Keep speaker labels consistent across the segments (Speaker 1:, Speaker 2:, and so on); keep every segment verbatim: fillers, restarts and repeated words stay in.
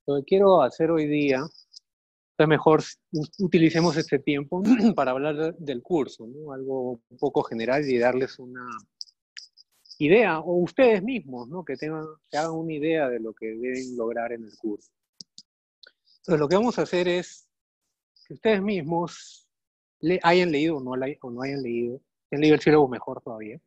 Speaker 1: Lo que quiero hacer hoy día es mejor utilicemos este tiempo para hablar del curso, ¿no? Algo un poco general y darles una idea, o ustedes mismos, ¿no? Que tengan, que hagan una idea de lo que deben lograr en el curso. Entonces, lo que vamos a hacer es que ustedes mismos le, hayan leído o no, o no hayan leído, hayan leído el sílabo mejor todavía,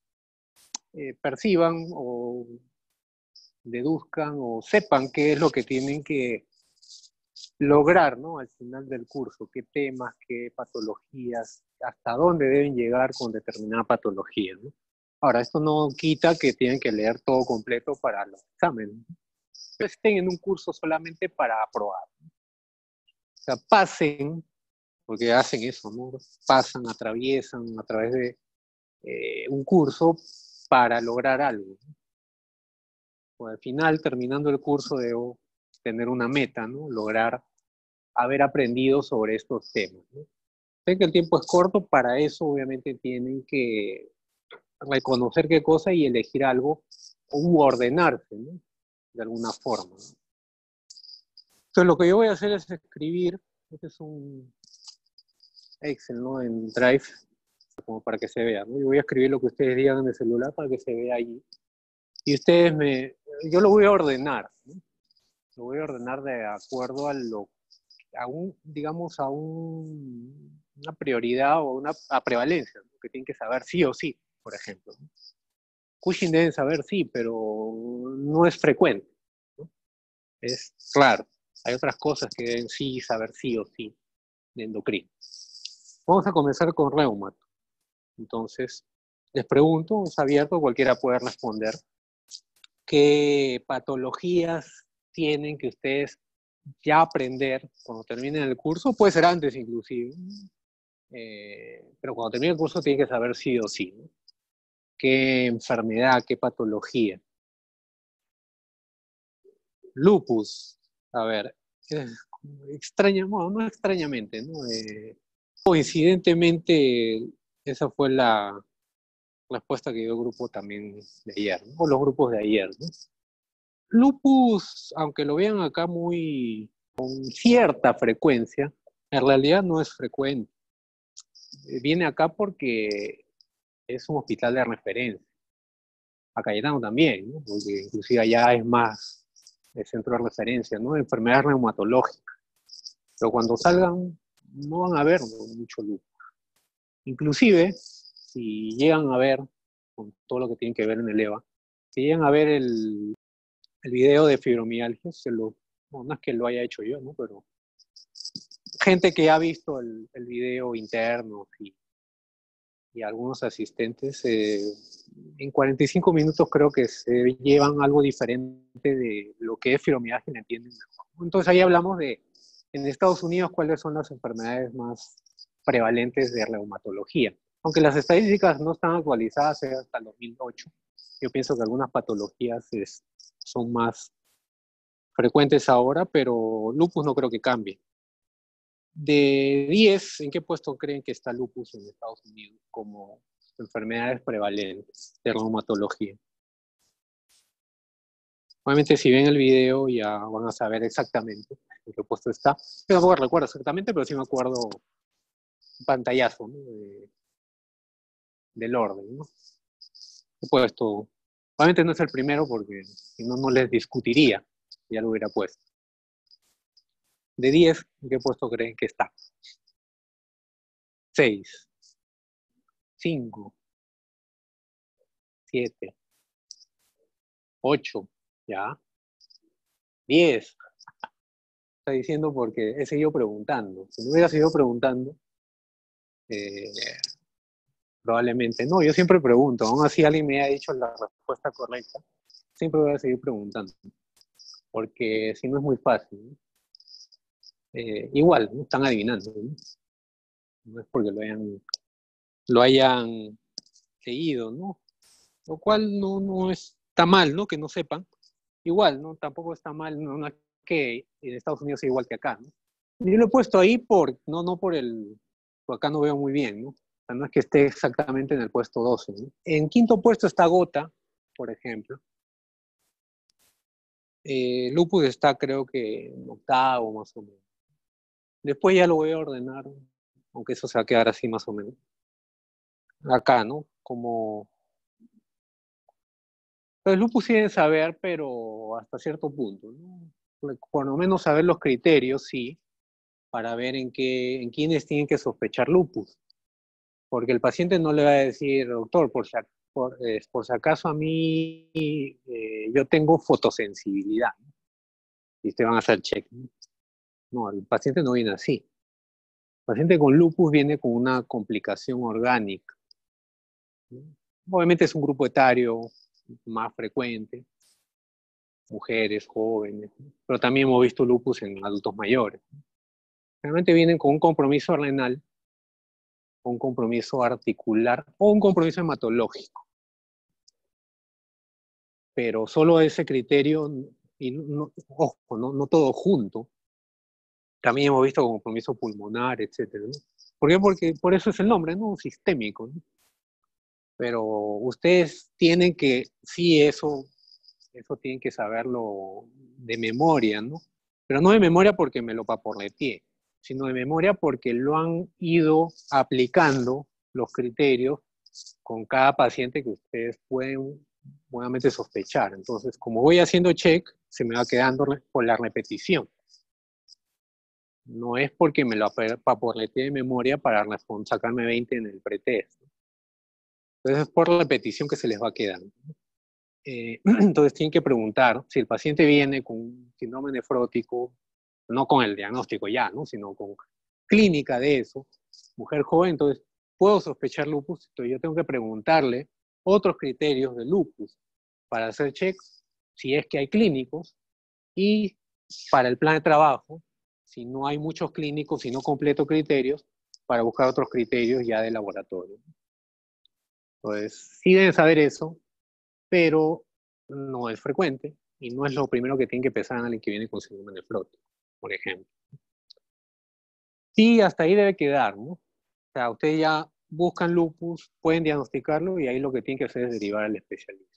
Speaker 1: eh, perciban o deduzcan o sepan qué es lo que tienen que lograr, ¿no? Al final del curso, qué temas, qué patologías, hasta dónde deben llegar con determinada patología, ¿no? Ahora, esto no quita que tienen que leer todo completo para los exámenes. No estén en un curso solamente para aprobar, ¿no? O sea, pasen, porque hacen eso, ¿no? Pasan, atraviesan a través de eh, un curso para lograr algo, ¿no? Pues al final, terminando el curso, debo tener una meta, ¿no? Lograr haber aprendido sobre estos temas, ¿no? Sé que el tiempo es corto, para eso obviamente tienen que reconocer qué cosa y elegir algo u ordenarse, ¿no? De alguna forma, ¿no? Entonces lo que yo voy a hacer es escribir, este es un Excel, ¿no? En Drive, como para que se vea, ¿no? Yo voy a escribir lo que ustedes digan en el celular para que se vea allí. Y ustedes me, yo lo voy a ordenar, ¿no? Lo voy a ordenar de acuerdo a lo, a un, digamos, a un, una prioridad o una a prevalencia, ¿no? Que tienen que saber sí o sí, por ejemplo, ¿no? Cushing deben saber sí, pero no es frecuente, ¿no? Es claro. Hay otras cosas que deben sí saber sí o sí de endocrino. Vamos a comenzar con reumato. Entonces, les pregunto, es abierto, cualquiera puede responder. ¿Qué patologías tienen que ustedes ya aprender cuando terminen el curso? Puede ser antes inclusive, eh, pero cuando termine el curso tienen que saber sí o sí, ¿no? ¿Qué enfermedad, qué patología? Lupus, a ver, eh, extraña, bueno, no extrañamente, ¿no? Eh, coincidentemente, esa fue la respuesta que dio el grupo también de ayer, ¿no? O los grupos de ayer, ¿no? Lupus, aunque lo vean acá muy con cierta frecuencia, en realidad no es frecuente. Viene acá porque es un hospital de referencia. A Cayetano también, ¿no? Porque inclusive allá es más el centro de referencia, ¿no? Enfermedades reumatológicas. Pero cuando salgan, no van a ver mucho lupus. Inclusive, si llegan a ver, con todo lo que tienen que ver en el EVA, si llegan a ver el, el video de fibromialgia, se lo, bueno, no es que lo haya hecho yo, ¿no? Pero gente que ha visto el, el video interno y, y algunos asistentes, eh, en cuarenta y cinco minutos creo que se llevan algo diferente de lo que es fibromialgia y la entienden mejor. Entonces ahí hablamos de, en Estados Unidos, cuáles son las enfermedades más prevalentes de reumatología. Aunque las estadísticas no están actualizadas hasta el dos mil ocho, yo pienso que algunas patologías es, son más frecuentes ahora, pero lupus no creo que cambie. De diez, ¿en qué puesto creen que está lupus en Estados Unidos como enfermedades prevalentes de reumatología? Obviamente si ven el video ya van a saber exactamente en qué puesto está. Yo tampoco recuerdo exactamente, pero sí me acuerdo un pantallazo, ¿no? De, del orden, ¿no? He puesto, obviamente no es el primero porque si no, no les discutiría, ya lo hubiera puesto. De diez, ¿en qué puesto creen que está? seis, cinco, siete, ocho, ¿ya? diez. Está diciendo porque he seguido preguntando. Si no hubiera seguido preguntando, eh, probablemente no. Yo siempre pregunto, aún así alguien me ha dicho la respuesta correcta, siempre voy a seguir preguntando, porque si no es muy fácil, ¿no? Eh, igual, ¿no? Están adivinando, ¿no? No es porque lo hayan, lo hayan leído, ¿no? Lo cual no, no está mal, ¿no? Que no sepan. Igual, ¿no? Tampoco está mal, no, no es que en Estados Unidos sea igual que acá, ¿no? Yo lo he puesto ahí por, no, no por el, por acá no veo muy bien, ¿no? O sea, no es que esté exactamente en el puesto doce, ¿no? En quinto puesto está Gota, por ejemplo. Eh, lupus está creo que en octavo más o menos. Después ya lo voy a ordenar, aunque eso se va a quedar así más o menos. Acá, ¿no? Como... El lupus sí deben saber, pero hasta cierto punto, ¿no? Por lo menos saber los criterios, sí, para ver en qué, en quiénes tienen que sospechar lupus. Porque el paciente no le va a decir, doctor, por si, por, eh, por si acaso a mí eh, yo tengo fotosensibilidad, ¿no? Y te van a hacer check, ¿no? No, el paciente no viene así. El paciente con lupus viene con una complicación orgánica, ¿no? Obviamente es un grupo etario más frecuente, mujeres, jóvenes, ¿no? Pero también hemos visto lupus en adultos mayores. Realmente vienen con un compromiso renal, un compromiso articular o un compromiso hematológico. Pero solo ese criterio, y no, ojo, no, no todo junto. También hemos visto compromiso pulmonar, etcétera, ¿no? ¿Por qué? Porque por eso es el nombre, ¿no? Sistémico, ¿no? Pero ustedes tienen que, sí, eso, eso tienen que saberlo de memoria, ¿no? Pero no de memoria porque me lo paporreteé, sino de memoria porque lo han ido aplicando los criterios con cada paciente que ustedes pueden nuevamente sospechar. Entonces, como voy haciendo check, se me va quedando por la repetición. No es porque me lo paporreteé de memoria para sacarme veinte en el pretest. Entonces, es por la repetición que se les va quedando. Eh, entonces, tienen que preguntar si el paciente viene con un síndrome nefrótico, no con el diagnóstico ya, ¿no? Sino con clínica de eso, mujer joven, entonces, ¿puedo sospechar lupus? Entonces, yo tengo que preguntarle otros criterios de lupus para hacer checks, si es que hay clínicos, y para el plan de trabajo, si no hay muchos clínicos, si no completo criterios, para buscar otros criterios ya de laboratorio. Entonces, sí deben saber eso, pero no es frecuente y no es lo primero que tienen que pensar en alguien que viene con síndrome nefrótico, por ejemplo. Sí, hasta ahí debe quedar, ¿no? O sea, ustedes ya buscan lupus, pueden diagnosticarlo y ahí lo que tienen que hacer es derivar al especialista.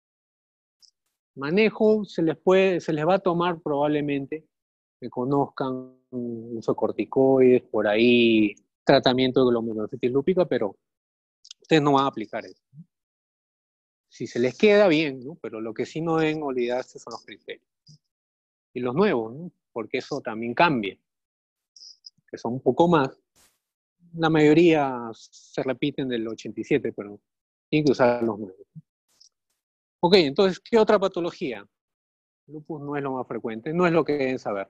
Speaker 1: Manejo se les puede, se les va a tomar probablemente que conozcan uso de corticoides, por ahí tratamiento de glomerulonefritis lúpica, pero ustedes no van a aplicar eso. Si se les queda bien, ¿no? Pero lo que sí no deben olvidarse son los criterios. Y los nuevos, ¿no? Porque eso también cambia, que son un poco más. La mayoría se repiten del ochenta y siete, pero tienen que usar los nuevos. Ok, entonces, ¿qué otra patología? Lupus no es lo más frecuente, no es lo que deben saber.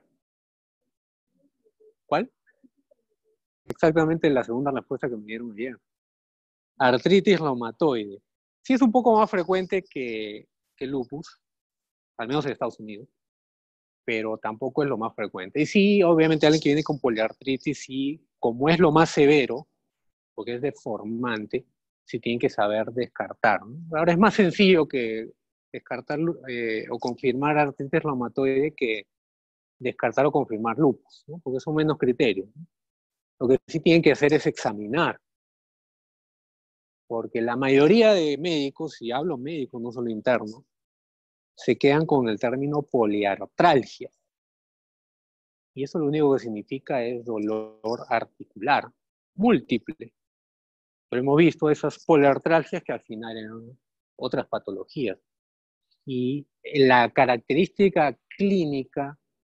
Speaker 1: ¿Cuál? Exactamente la segunda respuesta que me dieron ayer. Artritis reumatoide. Sí es un poco más frecuente que, que lupus, al menos en Estados Unidos, pero tampoco es lo más frecuente. Y sí, obviamente alguien que viene con poliartritis, sí, como es lo más severo, porque es deformante, sí tienen que saber descartar, ¿no? Ahora es más sencillo que descartar eh, o confirmar artritis reumatoide que descartar o confirmar lupus, ¿no? Porque son menos criterios, ¿no? Lo que sí tienen que hacer es examinar, porque la mayoría de médicos, y hablo médicos, no solo internos, se quedan con el término poliartralgia. Y eso lo único que significa es dolor articular múltiple. Pero hemos visto esas poliartralgias que al final eran otras patologías. Y la característica clínica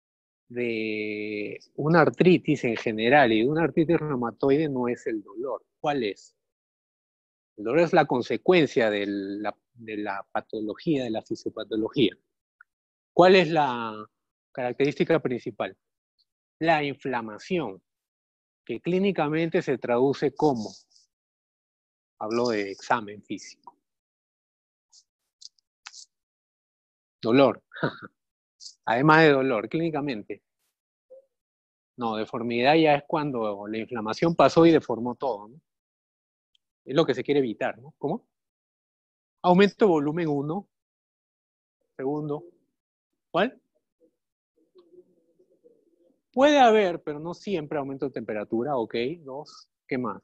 Speaker 1: de una artritis en general y de una artritis reumatoide no es el dolor. ¿Cuál es? El dolor es la consecuencia de la, de la patología, de la fisiopatología. ¿Cuál es la característica principal? La inflamación, que clínicamente se traduce como, hablo de examen físico, dolor. Además de dolor, clínicamente. No, deformidad ya es cuando la inflamación pasó y deformó todo, ¿no? Es lo que se quiere evitar, ¿no? ¿Cómo? Aumento de volumen uno. Segundo. ¿Cuál? Puede haber, pero no siempre aumento de temperatura, ok. Dos. ¿Qué más?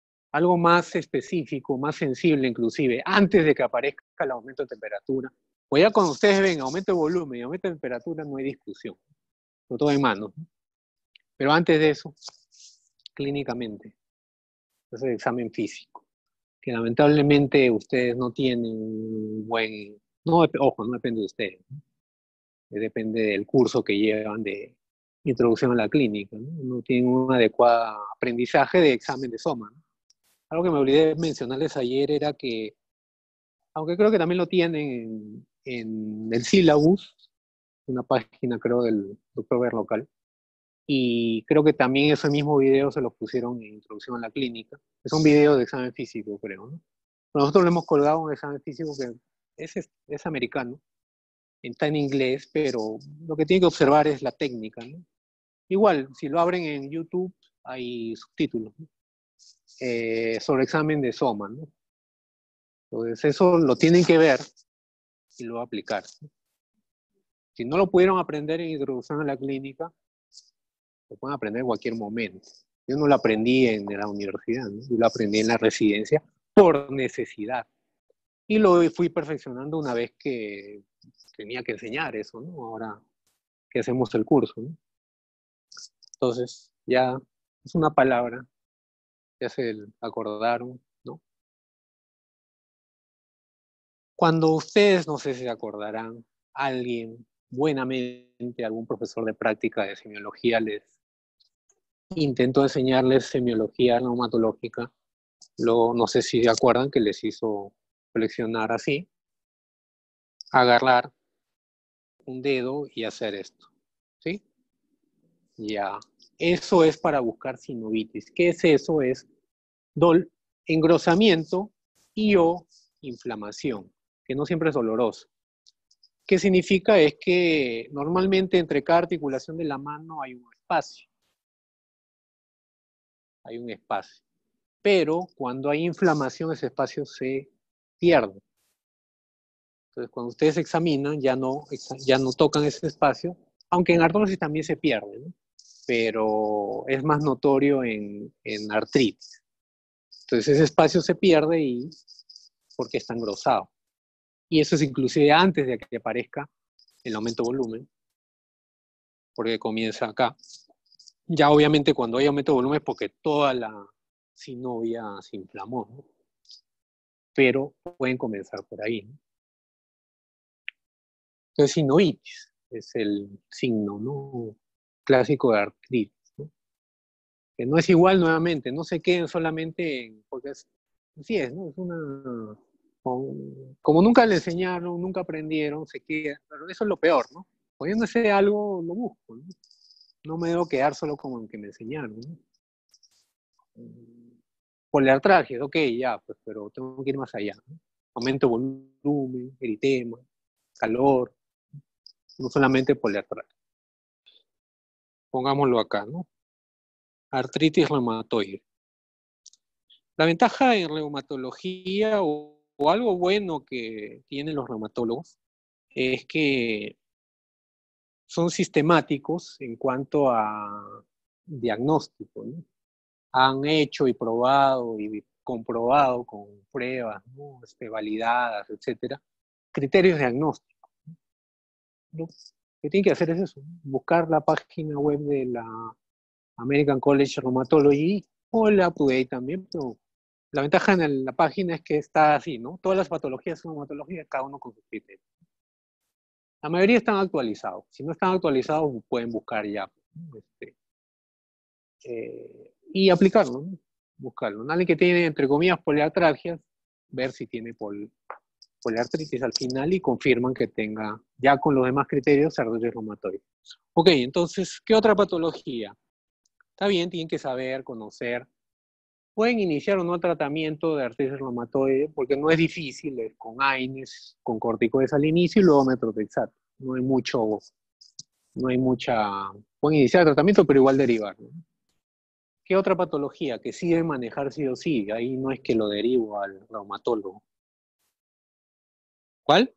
Speaker 1: Algo más específico, más sensible inclusive, antes de que aparezca el aumento de temperatura, Pues ya cuando ustedes ven aumento de volumen y aumento de temperatura, no hay discusión. Lo todo en manos. Pero antes de eso, clínicamente, es el examen físico, que lamentablemente ustedes no tienen un buen... No, ojo, no depende de ustedes. ¿No? Depende del curso que llevan de introducción a la clínica. No, no tienen un adecuado aprendizaje de examen de SOMA. ¿No? Algo que me olvidé de mencionarles ayer era que, aunque creo que también lo tienen en, en el sílabus, una página creo del doctor Berlocal, y creo que también ese mismo video se lo pusieron en introducción a la clínica. Es un video de examen físico, creo, ¿no? Pero nosotros lo hemos colgado un examen físico que es, es, es americano, está en inglés, pero lo que tiene que observar es la técnica, ¿no? Igual, si lo abren en YouTube, hay subtítulos, ¿no? eh, sobre examen de SOMA, ¿no? Entonces eso lo tienen que ver y lo va a aplicar, ¿no? Si no lo pudieron aprender en introducción a la clínica, lo pueden aprender en cualquier momento. Yo no lo aprendí en la universidad, ¿no? Yo lo aprendí en la residencia por necesidad. Y lo fui perfeccionando una vez que tenía que enseñar eso, ¿no? Ahora que hacemos el curso, ¿no? Entonces, ya es una palabra, ya se acordaron, ¿no? Cuando ustedes, no sé si se acordarán, alguien, buenamente, algún profesor de práctica de semiología les intentó enseñarles semiología neumatológica, lo, no sé si se acuerdan que les hizo flexionar así, agarrar un dedo y hacer esto, ¿sí? Ya, eso es para buscar sinovitis. ¿Qué es eso? Es dol, engrosamiento y o inflamación, que no siempre es doloroso. ¿Qué significa? Es que normalmente entre cada articulación de la mano hay un espacio. Hay un espacio. Pero cuando hay inflamación, ese espacio se pierde. Entonces, cuando ustedes examinan, ya no, ya no tocan ese espacio, aunque en artrosis también se pierde, ¿no? Pero es más notorio en, en artritis. Entonces, ese espacio se pierde y porque está engrosado. Y eso es inclusive antes de que aparezca el aumento de volumen, porque comienza acá. Ya obviamente cuando hay aumento de volumen es porque toda la sinovia se inflamó, ¿no? Pero pueden comenzar por ahí, ¿no? Entonces, sinovitis es el signo, ¿no? Clásico de artritis, ¿no? Que no es igual nuevamente, no se queden solamente en, porque es, así es, ¿no? Es una, como, como nunca le enseñaron, nunca aprendieron, se queda, pero eso es lo peor, ¿no? Cuando yo no sé algo, lo busco, ¿no? No me debo quedar solo como el que me enseñaron, ¿no? Poliartralgia, ok, ya, pues, pero tengo que ir más allá, ¿no? Aumento de volumen, eritema, calor, no solamente poliartralgia. Pongámoslo acá, ¿no? Artritis reumatoide. La ventaja en reumatología o, o algo bueno que tienen los reumatólogos es que son sistemáticos en cuanto a diagnóstico, ¿no? Han hecho y probado y comprobado con pruebas, ¿no? este, validadas, etcétera, criterios diagnósticos. Lo que tienen que hacer es eso, ¿no? Buscar la página web de la American College of Rheumatology o la UpToDate también, pero la ventaja en la página es que está así, ¿no? Todas las patologías son reumatología, cada uno con sus criterios. La mayoría están actualizados. Si no están actualizados, pueden buscar ya, ¿no? Este, eh, y aplicarlo, ¿no? Buscarlo. Alguien que tiene, entre comillas, poliartralgias, ver si tiene pol, poliartritis al final y confirman que tenga, ya con los demás criterios, artritis reumatoide. Ok, entonces, ¿qué otra patología? Está bien, tienen que saber, conocer. Pueden iniciar o no el tratamiento de artritis reumatoide, porque no es difícil, es con AINES, con corticoides al inicio y luego methotrexato. No hay mucho, no hay mucha... Pueden iniciar el tratamiento, pero igual derivar, ¿no? ¿Qué otra patología que sí debe manejar sí o sí? Ahí no es que lo derivo al reumatólogo. ¿Cuál?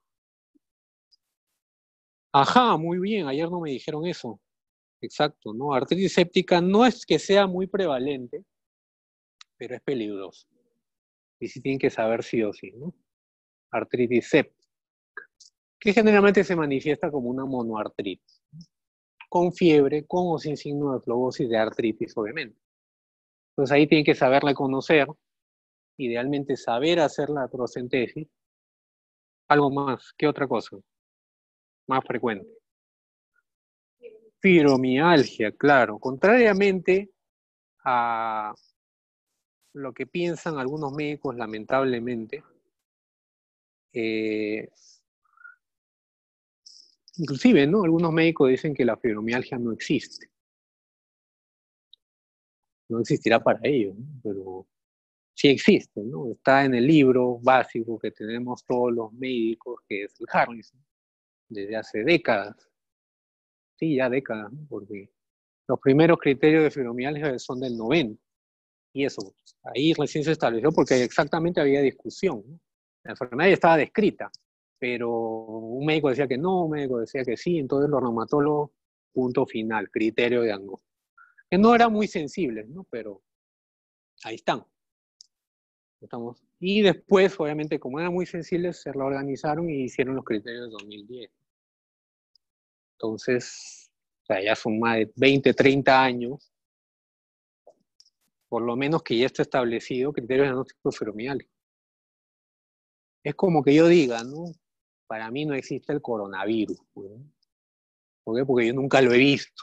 Speaker 1: Ajá, muy bien, ayer no me dijeron eso. Exacto, ¿no? Artritis séptica no es que sea muy prevalente, pero es peligroso. Y sí tienen que saber sí o sí, ¿no? Artritis séptica. que generalmente se manifiesta como una monoartritis, con fiebre, con o sin signo de flebosis de artritis, obviamente. Entonces ahí tienen que saber reconocer, idealmente saber hacer la artrocentesis. Algo más, ¿qué otra cosa? Más frecuente. Fibromialgia, claro. Contrariamente a lo que piensan algunos médicos, lamentablemente, eh, inclusive, ¿no? Algunos médicos dicen que la fibromialgia no existe. No existirá para ellos, ¿no? Pero sí existe, ¿no? Está en el libro básico que tenemos todos los médicos, que es el Harrison, desde hace décadas. Sí, ya décadas, ¿no? Porque los primeros criterios de fibromialgia son del noventa. Y eso, ahí recién se estableció porque exactamente había discusión, ¿no? La enfermedad ya estaba descrita, pero un médico decía que no, un médico decía que sí, entonces los reumatólogos, punto final, criterio de diagnóstico. Que no eran muy sensibles, ¿no? Pero ahí están. Estamos. Y después, obviamente, como eran muy sensibles, se reorganizaron y hicieron los criterios de dos mil diez. Entonces, o sea, ya son más de veinte, treinta años, por lo menos que ya está establecido criterios de diagnóstico fibromialgia. Es como que yo diga, ¿no? Para mí no existe el coronavirus, ¿no? ¿Por qué? Porque yo nunca lo he visto.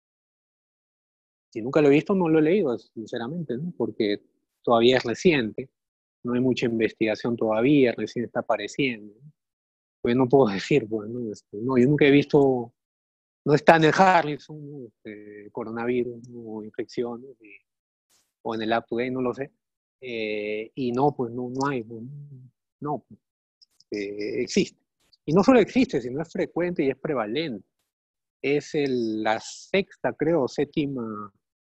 Speaker 1: Si nunca lo he visto, no lo he leído, sinceramente, ¿no? Porque todavía es reciente, no hay mucha investigación todavía, recién está apareciendo, ¿no? Pues no puedo decir, pues, ¿no? Este, no, yo nunca he visto, no está en el Harrison, ¿no? Este, coronavirus, ¿no? O infecciones, y, o en el Up to Date, no lo sé. Eh, y no, pues no, no hay, pues, no, pues, eh, existe. Y no solo existe, sino es frecuente y es prevalente. Es el, la sexta, creo, séptima,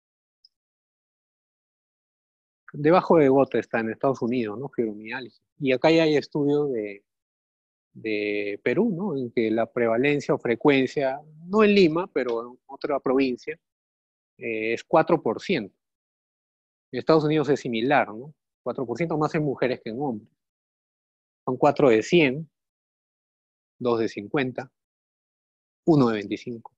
Speaker 1: debajo de gota está en Estados Unidos, ¿no? Fibromialgia. Y acá ya hay estudios de, de Perú, ¿no? En que la prevalencia o frecuencia, no en Lima, pero en otra provincia, eh, es cuatro por ciento. En Estados Unidos es similar, ¿no? cuatro por ciento más en mujeres que en hombres. Son cuatro de cien, dos de cincuenta, uno de veinticinco.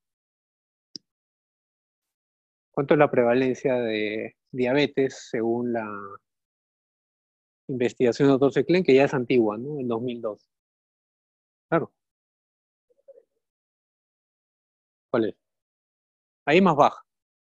Speaker 1: ¿Cuánto es la prevalencia de diabetes según la investigación del doctor Seclen, que ya es antigua, ¿no? En dos mil dos? Claro, ¿cuál es? Ahí más baja,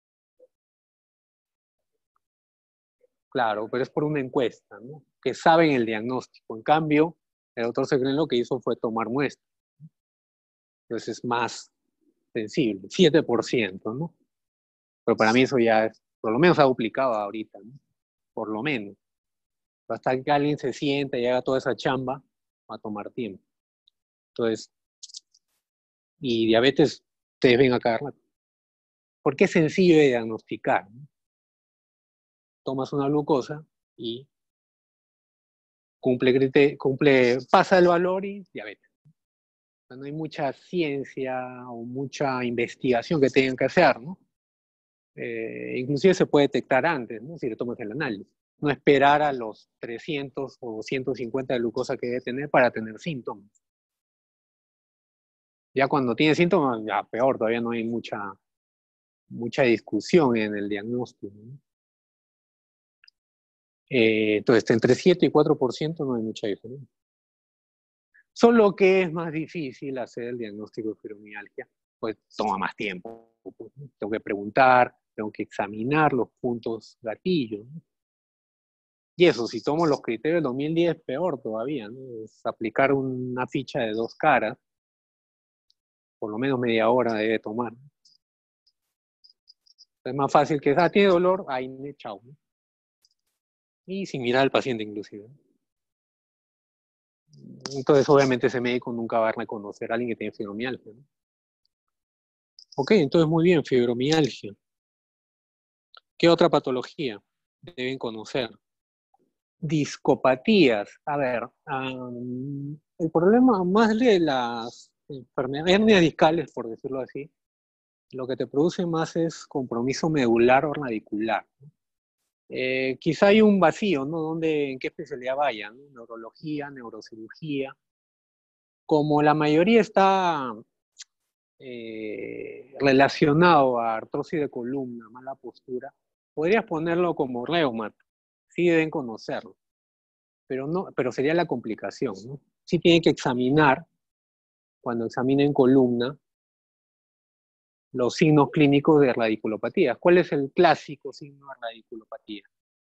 Speaker 1: claro, pero es por una encuesta, ¿no? Que saben el diagnóstico. En cambio, el doctor Seclen lo que hizo fue tomar muestras. Entonces es más sensible, siete por ciento, ¿no? Pero para mí eso ya es, por lo menos ha duplicado ahorita, ¿no? Por lo menos. Hasta que alguien se sienta y haga toda esa chamba, va a tomar tiempo. Entonces, y diabetes, ustedes ven a cada rato. Porque es sencillo de diagnosticar, ¿no? Tomas una glucosa y cumple, cumple, pasa el valor y diabetes. O sea, no hay mucha ciencia o mucha investigación que tengan que hacer, ¿no? Eh, inclusive se puede detectar antes, ¿no? Si le tomas el análisis. No esperar a los trescientos o ciento cincuenta de glucosa que debe tener para tener síntomas. Ya cuando tiene síntomas, ya peor, todavía no hay mucha, mucha discusión en el diagnóstico, ¿no? Eh, entonces, entre siete y cuatro por ciento no hay mucha diferencia. Solo que es más difícil hacer el diagnóstico de fibromialgia, pues toma más tiempo. Tengo que preguntar, tengo que examinar los puntos gatillos, ¿no? Y eso, si tomo los criterios del dos mil diez, peor todavía, ¿no? Es aplicar una ficha de dos caras, por lo menos media hora debe tomar. Es más fácil que, ah, tiene dolor, ahí, chao, ¿no? Y sin mirar al paciente inclusive. Entonces, obviamente, ese médico nunca va a reconocer a alguien que tiene fibromialgia, ¿no? Ok, entonces muy bien, fibromialgia. ¿Qué otra patología deben conocer? Discopatías. A ver, um, el problema más de las enfermedades, hernias discales, por decirlo así, lo que te produce más es compromiso medular o radicular. Eh, quizá hay un vacío, ¿no? ¿Dónde, en qué especialidad vaya, ¿no? Neurología, neurocirugía. como la mayoría está eh, relacionado a artrosis de columna, mala postura, podrías ponerlo como reumat. Sí deben conocerlo, pero, no, pero sería la complicación, ¿no? Sí tienen que examinar, cuando examinen columna, los signos clínicos de radiculopatía. ¿Cuál es el clásico signo de radiculopatía?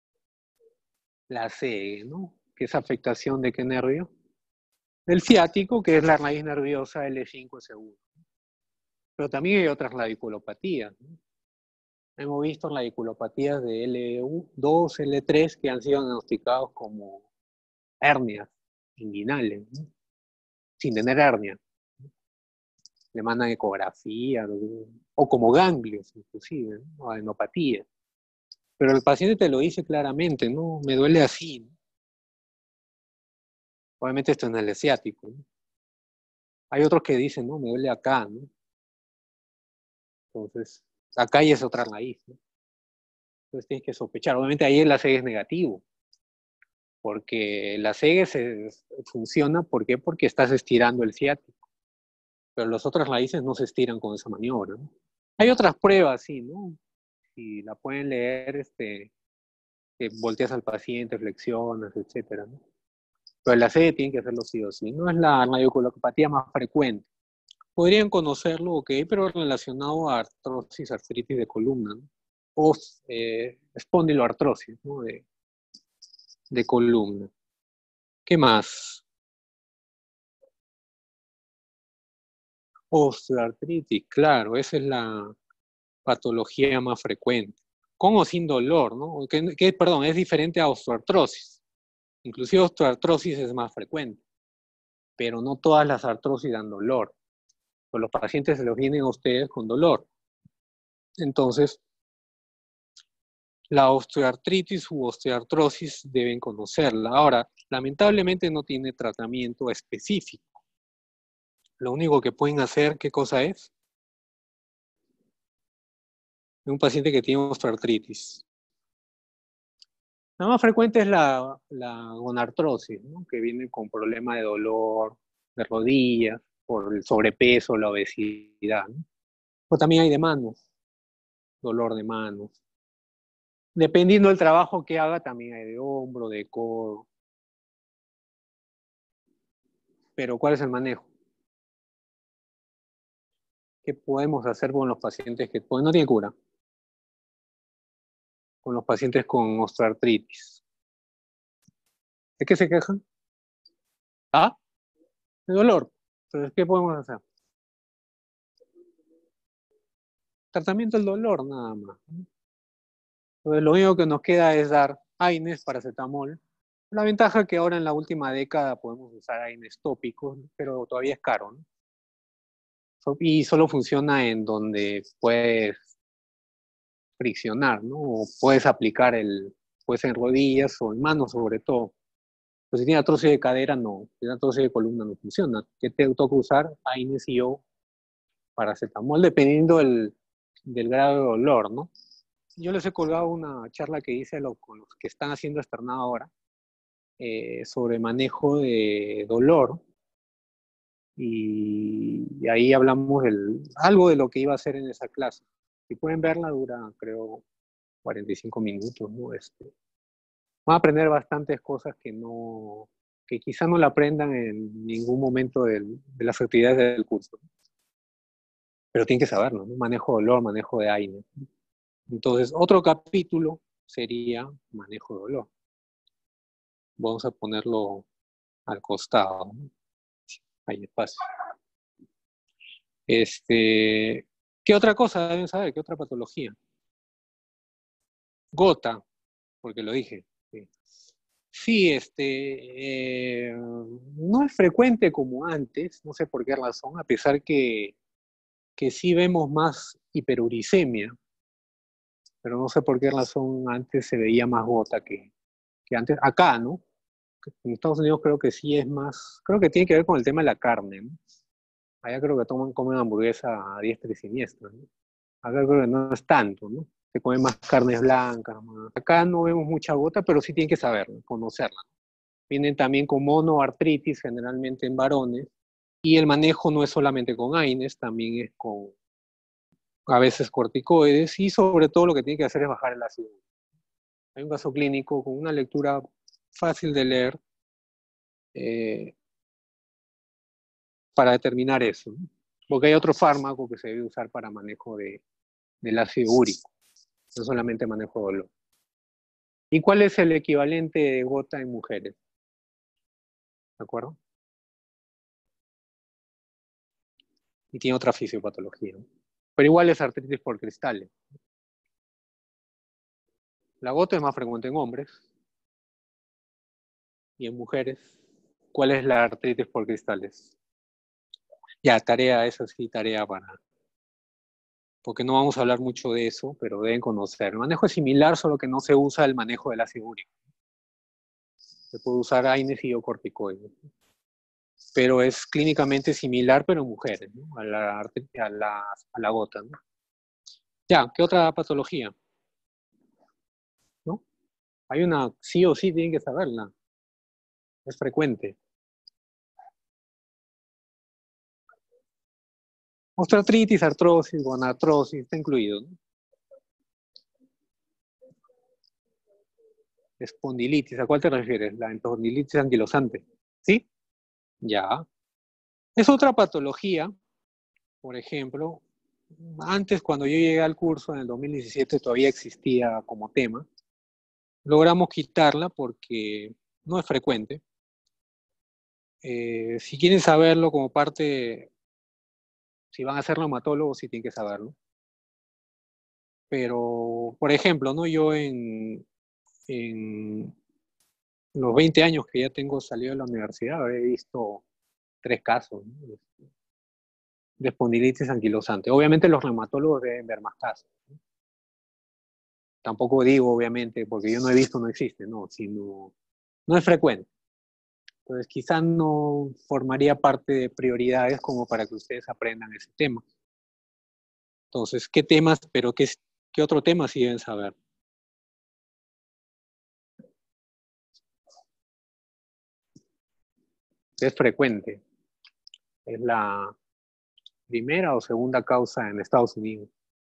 Speaker 1: La C E, ¿no? ¿Qué es afectación de qué nervio? El ciático, que es la raíz nerviosa L cinco S uno. Pero también hay otras radiculopatías, ¿no? Hemos visto radiculopatías de L dos, L tres que han sido diagnosticados como hernias inguinales, ¿no? Sin tener hernia. Le mandan ecografía, o como ganglios inclusive, ¿no? O adenopatía. Pero el paciente te lo dice claramente, ¿no? Me duele así, ¿no? Obviamente esto es en el ciático, ¿no? Hay otros que dicen, no, me duele acá, ¿no? Entonces, acá ya es otra raíz, ¿no? Entonces tienes que sospechar. Obviamente ahí el A C E es negativo, porque el A C E se, funciona, ¿por qué? Porque estás estirando el ciático. Pero las otras raíces no se estiran con esa maniobra, ¿no? Hay otras pruebas, sí, ¿no? Si la pueden leer, este, que volteas al paciente, flexionas, etcétera, ¿no? Pero el A C E tiene que hacerlo sí o sí. No es la radiculopatía más frecuente. Podrían conocerlo, ok, pero relacionado a artrosis, artritis de columna, ¿no? O eh, espondiloartrosis, ¿no? De, de columna. ¿Qué más? Osteoartritis, claro, esa es la patología más frecuente. Con o sin dolor, ¿no? Que, que, perdón, es diferente a osteoartrosis. Inclusive osteoartrosis es más frecuente, pero no todas las artrosis dan dolor. Pues los pacientes se los vienen a ustedes con dolor. Entonces, la osteoartritis u osteoartrosis deben conocerla. Ahora, lamentablemente no tiene tratamiento específico. Lo único que pueden hacer, ¿qué cosa es? Un paciente que tiene osteoartritis. La más frecuente es la, la gonartrosis, ¿no? Que viene con problemas de dolor de rodillas, por el sobrepeso, la obesidad, ¿no? O también hay de manos, dolor de manos. Dependiendo del trabajo que haga, también hay de hombro, de codo. Pero ¿cuál es el manejo? ¿Qué podemos hacer con los pacientes que pues no tienen cura? Con los pacientes con osteoartritis. ¿De qué se quejan? ¿Ah? De dolor. Entonces, ¿qué podemos hacer? Tratamiento del dolor, nada más. Entonces, lo único que nos queda es dar AINES, paracetamol. La ventaja es que ahora en la última década podemos usar AINES tópicos, pero todavía es caro, ¿no? Y solo funciona en donde puedes friccionar, ¿no? O puedes aplicar el, puede ser en rodillas o en manos sobre todo. Pues si tiene artrosis de cadera, no. Si tiene artrosis de columna, no funciona. ¿Qué te toca usar? AINES y o paracetamol, dependiendo del, del grado de dolor, ¿no? Yo les he colgado una charla que hice lo, con los que están haciendo externado ahora, eh, sobre manejo de dolor. Y, y ahí hablamos del, algo de lo que iba a hacer en esa clase. Si pueden verla, dura, creo, cuarenta y cinco minutos, ¿no? Este, van a aprender bastantes cosas que no, que quizá no la aprendan en ningún momento del, de las actividades del curso. Pero tienen que saberlo, ¿no? Manejo de dolor, manejo de AINES. Entonces, otro capítulo sería manejo de dolor. Vamos a ponerlo al costado, ¿no? Hay espacio. Este, ¿qué otra cosa deben saber? ¿Qué otra patología? Gota, porque lo dije. Sí, sí este, eh, no es frecuente como antes, no sé por qué razón, a pesar que, que sí vemos más hiperuricemia, pero no sé por qué razón antes se veía más gota que, que antes. Acá, ¿no? En Estados Unidos creo que sí es más, creo que tiene que ver con el tema de la carne, ¿no? Allá creo que toman, comen hamburguesa a diestra y siniestra, ¿no? Acá creo que no es tanto, ¿no? Se comen más carnes blancas, más. Acá no vemos mucha gota, pero sí tienen que saberla, conocerla. Vienen también con monoartritis, generalmente en varones, Y el manejo no es solamente con AINES, también es con a veces corticoides, y sobre todo lo que tiene que hacer es bajar el ácido úrico. Hay un caso clínico con una lectura fácil de leer eh, para determinar eso, ¿no? Porque hay otro fármaco que se debe usar para manejo de, del ácido úrico, no solamente manejo de dolor. ¿Y cuál es el equivalente de gota en mujeres? ¿De acuerdo? Y tiene otra fisiopatología, ¿no? Pero igual es artritis por cristales. La gota es más frecuente en hombres y en mujeres. ¿Cuál es la artritis por cristales? Ya, tarea, eso sí, tarea para... Porque no vamos a hablar mucho de eso, pero deben conocer. El manejo es similar, solo que no se usa el manejo del ácido úrico. Se puede usar AINES y o corticoides. Pero es clínicamente similar, pero en mujeres, ¿no? A la, a la, a la gota, ¿no? Ya, ¿qué otra patología? ¿No? Hay una, sí o sí tienen que saberla. Es frecuente. Osteoartritis, artrosis, gonartrosis, está incluido, ¿no? Espondilitis, ¿a cuál te refieres? La espondilitis anquilosante. ¿Sí? Ya. Es otra patología, por ejemplo, antes cuando yo llegué al curso en el dos mil diecisiete todavía existía como tema. Logramos quitarla porque no es frecuente. Eh, si quieren saberlo como parte, si van a ser reumatólogos, sí tienen que saberlo. Pero, por ejemplo, ¿no? Yo en, en los veinte años que ya tengo salido de la universidad, he visto tres casos, ¿no? De espondilitis anquilosante. Obviamente los reumatólogos deben ver más casos, ¿no? Tampoco digo, obviamente, porque yo no he visto, no existe, no, sino no es frecuente. Entonces quizás no formaría parte de prioridades como para que ustedes aprendan ese tema. Entonces, ¿qué temas, pero qué, qué otro tema sí deben saber? Es frecuente. Es la primera o segunda causa en Estados Unidos.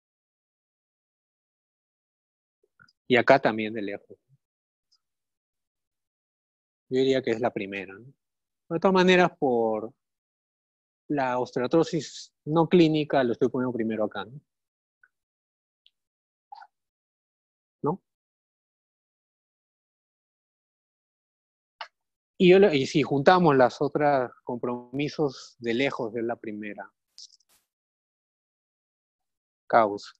Speaker 1: Y acá también de lejos. Yo diría que es la primera, ¿no? De todas maneras, por la osteoartrosis no clínica, lo estoy poniendo primero acá, ¿no? ¿No? Y, yo, y si juntamos las otras compromisos de lejos de la primera causa.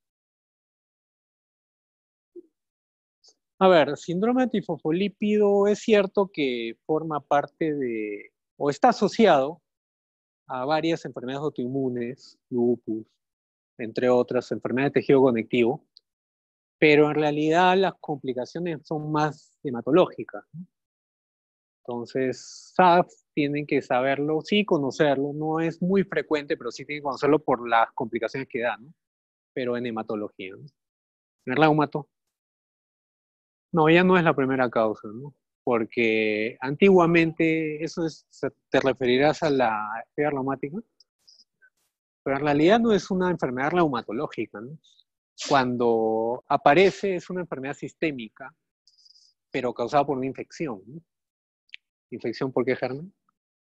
Speaker 1: A ver, síndrome antifosfolípido es cierto que forma parte de, o está asociado a varias enfermedades autoinmunes, lupus, entre otras, enfermedades de tejido conectivo, pero en realidad las complicaciones son más hematológicas, ¿no? Entonces, S A F tienen que saberlo, sí conocerlo, no es muy frecuente, pero sí tienen que conocerlo por las complicaciones que da, ¿no? Pero en hematología, ¿no? En el reumato, no, ya no es la primera causa, ¿no? Porque antiguamente, eso es, te referirás a la fiebre reumática, pero en realidad no es una enfermedad reumatológica, ¿no? Cuando aparece es una enfermedad sistémica, pero causada por una infección, ¿no? ¿Infección por qué germen?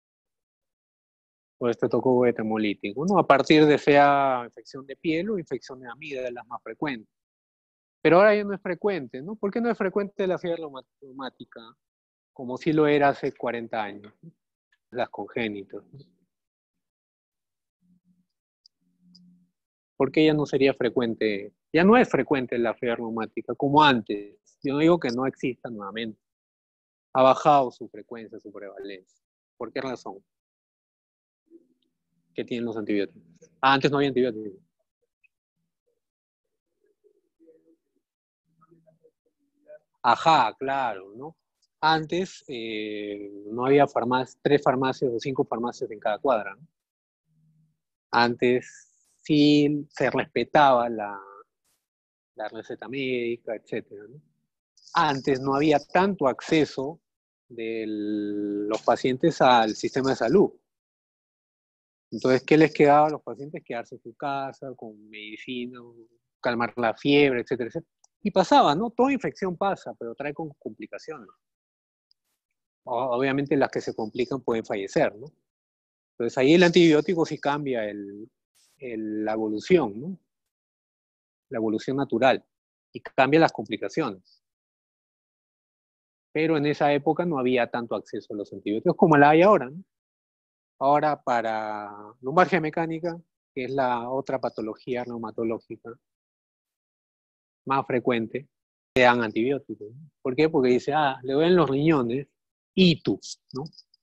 Speaker 1: Pues te tocó beta hemolítico, ¿no? A partir de sea infección de piel o infección de amígdalas más frecuentes. Pero ahora ya no es frecuente, ¿no? ¿Por qué no es frecuente la fiebre reumática? Como si lo era hace cuarenta años, ¿no? Las congénitas, ¿no? ¿Por qué ya no sería frecuente? Ya no es frecuente la fiebre reumática como antes. Yo no digo que no exista nuevamente. Ha bajado su frecuencia, su prevalencia. ¿Por qué razón? ¿Qué tienen los antibióticos? Ah, antes no había antibióticos. Ajá, claro, ¿no? Antes eh, no había farmacias, tres farmacias o cinco farmacias en cada cuadra, ¿no? Antes sí se respetaba la, la receta médica, etcétera, ¿no? Antes no había tanto acceso de los pacientes al sistema de salud. Entonces, ¿qué les quedaba a los pacientes? Quedarse en su casa con medicina, calmar la fiebre, etcétera, etcétera. Y pasaba, ¿no? Toda infección pasa, pero trae con complicaciones. Obviamente las que se complican pueden fallecer, ¿no? Entonces ahí el antibiótico sí cambia el, el, la evolución, ¿no? La evolución natural, y cambia las complicaciones. Pero en esa época no había tanto acceso a los antibióticos como la hay ahora, ¿no? Ahora para lumbalgia mecánica, que es la otra patología reumatológica más frecuente, se dan antibióticos, ¿no? ¿Por qué? Porque dice, ah, le duelen los riñones, y tú, ¿no?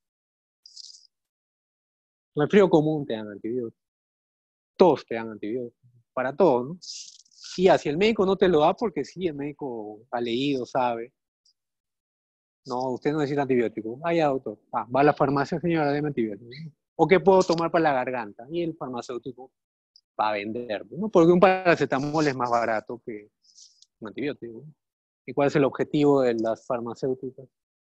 Speaker 1: Resfrío común te dan antibióticos. Todos te dan antibióticos. Para todo, ¿no? Y así el médico no te lo da porque sí, el médico ha leído, sabe. No, usted no necesita antibiótico. Vaya, doctor. Ah, va a la farmacia, señora, deme antibiótico. ¿O qué puedo tomar para la garganta? Y el farmacéutico va a vender, ¿no? Porque un paracetamol es más barato que un antibiótico, ¿no? ¿Y cuál es el objetivo de las farmacéuticas?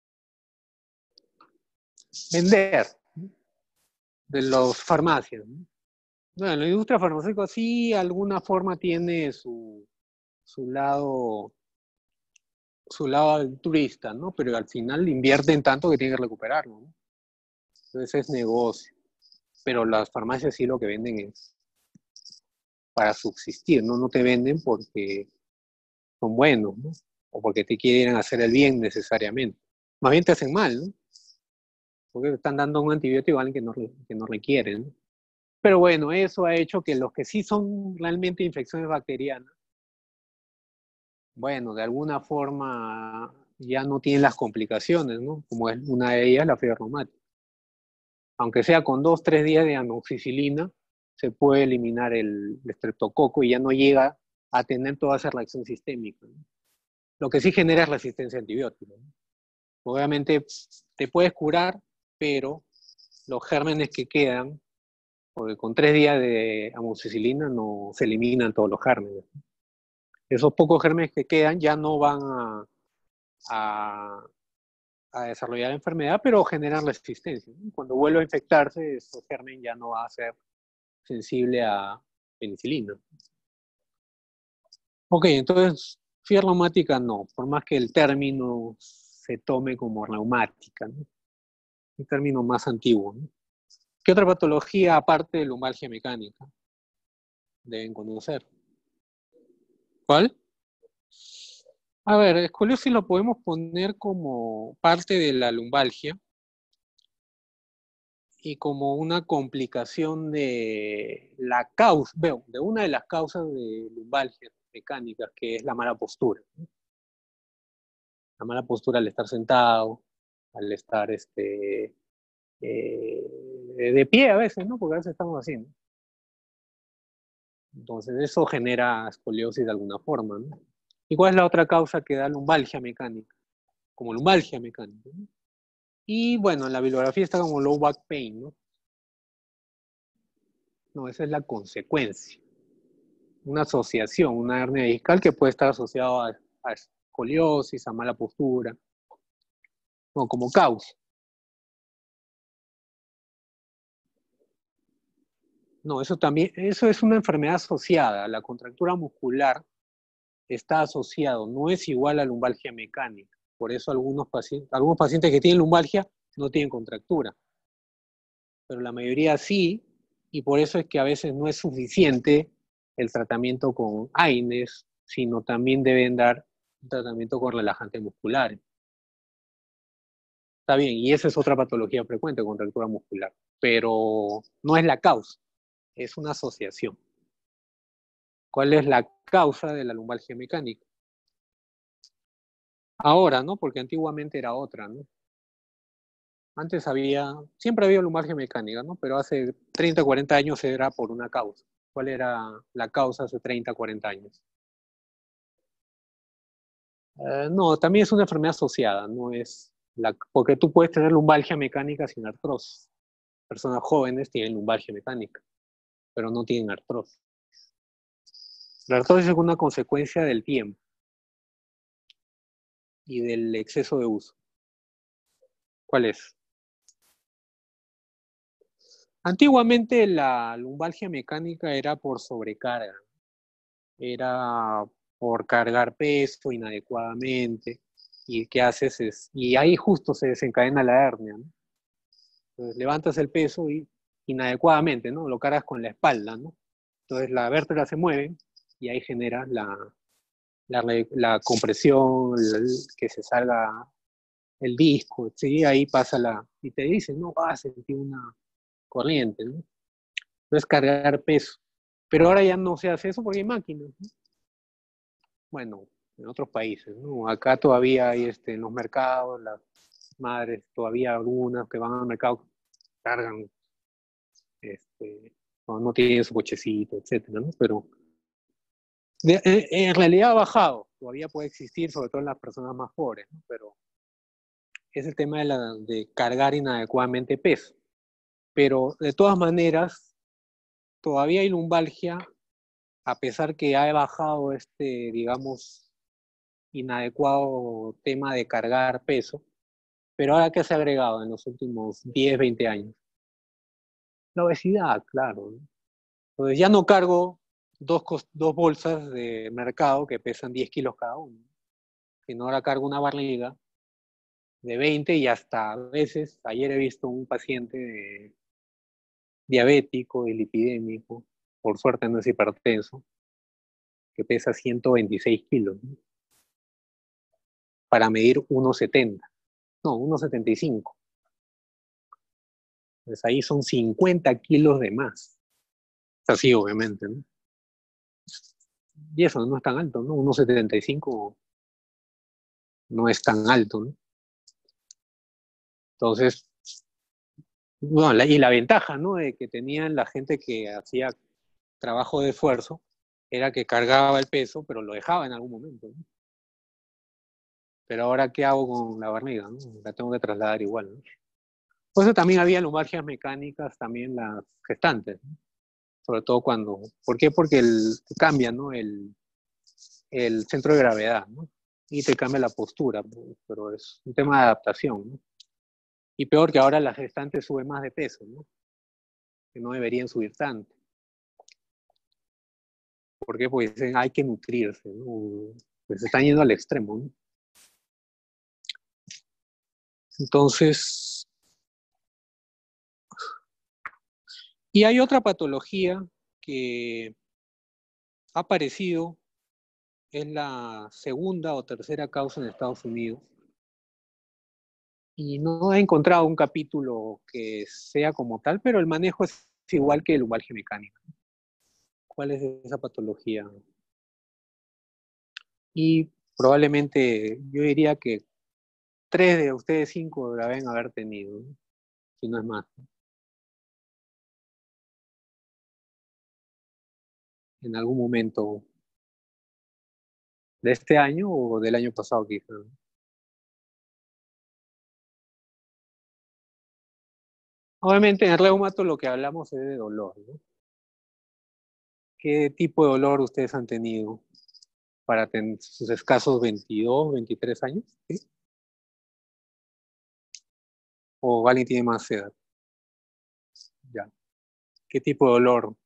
Speaker 1: Vender, ¿no? De las farmacias, ¿no? Bueno, la industria farmacéutica sí, de alguna forma tiene su, su lado su lado altruista, ¿no? Pero al final invierten tanto que tienen que recuperarlo, ¿no? Entonces es negocio. Pero las farmacias sí lo que venden es para subsistir, ¿no? No te venden porque son buenos, ¿no? O porque te quieren hacer el bien necesariamente. Más bien te hacen mal, ¿no? Porque te están dando un antibiótico a alguien que no, que no requiere, ¿no? Pero bueno, eso ha hecho que los que sí son realmente infecciones bacterianas, bueno, de alguna forma ya no tienen las complicaciones, ¿no? Como es una de ellas la fiebre reumática. Aunque sea con dos, tres días de amoxicilina, se puede eliminar el estreptococo y ya no llega a tener toda esa reacción sistémica, ¿no? Lo que sí genera es resistencia a antibióticos, ¿no? Obviamente te puedes curar, pero los gérmenes que quedan, porque con tres días de amoxicilina no se eliminan todos los gérmenes, ¿no? Esos pocos gérmenes que quedan ya no van a, a, a desarrollar la enfermedad, pero generan resistencia, ¿no? Cuando vuelve a infectarse, esos gérmenes ya no va a ser sensible a penicilina. Ok, entonces, fiebre reumática no, por más que el término se tome como reumática, ¿no? Un término más antiguo, ¿no? ¿Qué otra patología, aparte de lumbalgia mecánica, deben conocer? ¿Cuál? A ver, escoliosis lo podemos poner como parte de la lumbalgia y como una complicación de la causa, veo, de una de las causas de lumbalgia mecánicas, que es la mala postura, ¿no? La mala postura al estar sentado, al estar este, eh, de pie a veces, ¿no? Porque a veces estamos así, ¿no? Entonces eso genera escoliosis de alguna forma, ¿no? ¿Y cuál es la otra causa que da lumbalgia mecánica? Como lumbalgia mecánica, ¿no? Y bueno, en la bibliografía está como low back pain, ¿no? No, esa es la consecuencia. Una asociación, una hernia discal que puede estar asociada a, a escoliosis, a mala postura, no, como causa. No, eso también, eso es una enfermedad asociada. La contractura muscular está asociado, no es igual a lumbalgia mecánica. Por eso algunos pacientes, algunos pacientes que tienen lumbalgia no tienen contractura, pero la mayoría sí, y por eso es que a veces no es suficiente el tratamiento con AINES, sino también deben dar un tratamiento con relajantes musculares. Está bien, y esa es otra patología frecuente, contractura muscular, pero no es la causa, es una asociación. ¿Cuál es la causa de la lumbalgia mecánica? Ahora, ¿no? Porque antiguamente era otra, ¿no? Antes había, siempre había lumbalgia mecánica, ¿no? Pero hace treinta, cuarenta años era por una causa. ¿Cuál era la causa hace treinta, cuarenta años? Eh, no, también es una enfermedad asociada, no es la, porque tú puedes tener lumbalgia mecánica sin artrosis. Personas jóvenes tienen lumbalgia mecánica, pero no tienen artrosis. La artrosis es una consecuencia del tiempo y del exceso de uso. ¿Cuál es? Antiguamente la lumbalgia mecánica era por sobrecarga, era por cargar peso inadecuadamente, y ¿qué haces? Es, y ahí justo se desencadena la hernia, ¿no? Entonces levantas el peso y inadecuadamente, ¿no? Lo cargas con la espalda, ¿no? Entonces la vértebra se mueve y ahí genera la, la, la compresión, el, que se salga el disco, ¿sí? Ahí pasa la, y te dicen, no, vas a sentir una corriente, ¿no? Entonces cargar peso. Pero ahora ya no se hace eso porque hay máquinas, ¿no? Bueno, en otros países, ¿no? Acá todavía hay este, en los mercados, las madres, todavía algunas que van al mercado cargan, este, no, no tienen su cochecito, etcétera, ¿no? Pero de, en, en, realidad ha bajado, todavía puede existir, sobre todo en las personas más pobres, ¿no? Pero es el tema de, la, de cargar inadecuadamente peso. Pero de todas maneras, todavía hay lumbalgia, a pesar que ha bajado este, digamos, inadecuado tema de cargar peso. Pero ahora, ¿qué se ha agregado en los últimos diez, veinte años? La obesidad, claro, ¿no? Entonces ya no cargo dos, dos bolsas de mercado que pesan diez kilos cada uno, sino ahora cargo una barriga de veinte y hasta a veces, ayer he visto un paciente de, diabético y lipidémico, por suerte no es hipertenso, que pesa ciento veintiséis kilos, ¿no? Para medir uno setenta, no, uno setenta y cinco. Pues ahí son cincuenta kilos de más. Así, obviamente, ¿no? Y eso no es tan alto, ¿no? uno setenta y cinco no es tan alto, ¿no? Entonces, bueno, la, y la ventaja, ¿no? De que tenían la gente que hacía trabajo de esfuerzo era que cargaba el peso, pero lo dejaba en algún momento, ¿no? Pero ahora, ¿qué hago con la barriga, ¿no? La tengo que trasladar igual, ¿no? Por eso también había lumbalgias mecánicas, también las gestantes, ¿no? Sobre todo cuando, ¿por qué? Porque el, cambia, ¿no? El, el centro de gravedad, ¿no? Y te cambia la postura, pero es un tema de adaptación, ¿no? Y peor que ahora las gestantes suben más de peso, ¿no? Que no deberían subir tanto. ¿Por qué? Porque dicen, hay que nutrirse, ¿no? Pues se están yendo al extremo, ¿no? Entonces, y hay otra patología que ha aparecido, es la segunda o tercera causa en Estados Unidos, y no he encontrado un capítulo que sea como tal, pero el manejo es igual que el lumbalgia mecánica. ¿Cuál es esa patología? Y probablemente yo diría que tres de ustedes cinco la deben haber tenido, ¿no? Si no es más, ¿no? En algún momento de este año o del año pasado quizá, ¿no? Obviamente en el reumato lo que hablamos es de dolor, ¿no? ¿Qué tipo de dolor ustedes han tenido para tener sus escasos veintidós, veintitrés años? ¿Sí? ¿O alguien tiene más edad? Ya. ¿Qué tipo de dolor?